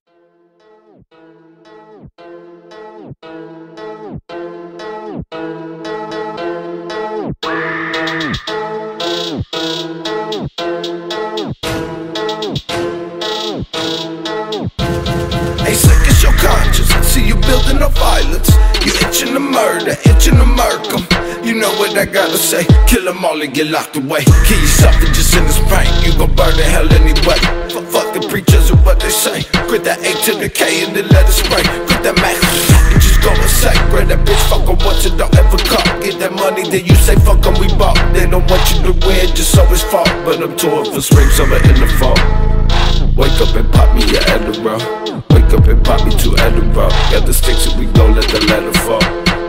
Hey, sick is your conscience. See you building no violence. You itching to murder, itching to murk 'em. You know what I gotta say. Kill 'em all and get locked away. Kill yourself and just in this pain. You gon' burn in hell anyway. Fuck the preachers and what they say. Quit that A to the K and then let it spray. Quit that max and just go and say. Grab that bitch, fuck 'em once and don't ever call. Get that money, then you say fuck 'em, we bought. They don't want you to win, just so it's fault. But I'm touring for spring, summer, in the fall. Wake up and pop me a Adderall. Wake up and pop me 2 Adderall. Got the sticks and we gon' let the ladder fall.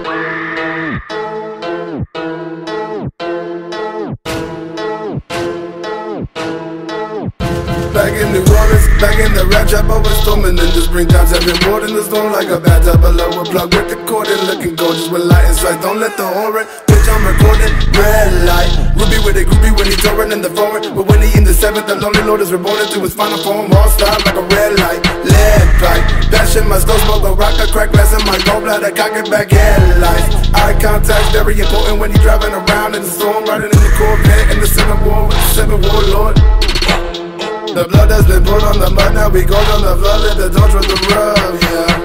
Back in New Orleans, back in the rap trap, always storming in the springtime. Every water in the storm like a bathtub below a plug with the cord and looking gorgeous with light and stripes. Don't let the horror, bitch, I'm recording. Red light, Ruby with a groupie when he touring in the forward. But when he in the 7th, the lonely lord is reborn into his final form. All style like a red light, lead pipe. That shit must go smoke a rock, a crack glass in my gallbladder, cock it back headlights. Eye contact very important when he driving around in the storm, riding in the Corvette in the 7th war with the 7th warlord. The blood has been poured on the mud, now we go down the flood, let the dogs with the rub, yeah.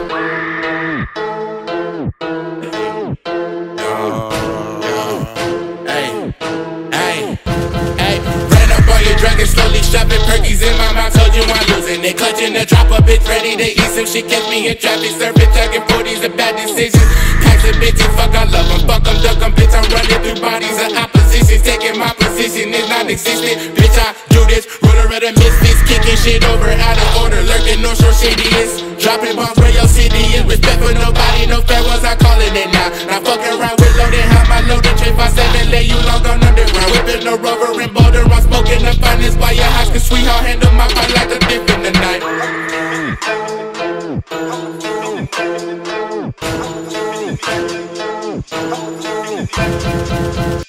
Ran up on your drug and slowly shoving perkies in my mouth, told you I'm losing it. Clutching the drop, a bitch ready to eat some shit. Catch me in traffic, surfing, tugging 40s, a bad decision. Packs of bitches, fuck, I love them. Fuck them, duck them, bitch, I'm running through bodies of opposition. Taking my position is non-existent. Bitch, I do this, ruler of the misfits. Kicking shit over, out of order, lurking, no short shittiness. Dropping bombs where your city is. Respect for nobody, no fair ones, I calling it now. Now fucking around with loaded, how my loaded tray 5-7, lay you long on underground. Whipping the rover and boulder, I'm smoking the finest by your house. Cause sweetheart, handle my pot like a dip in the night.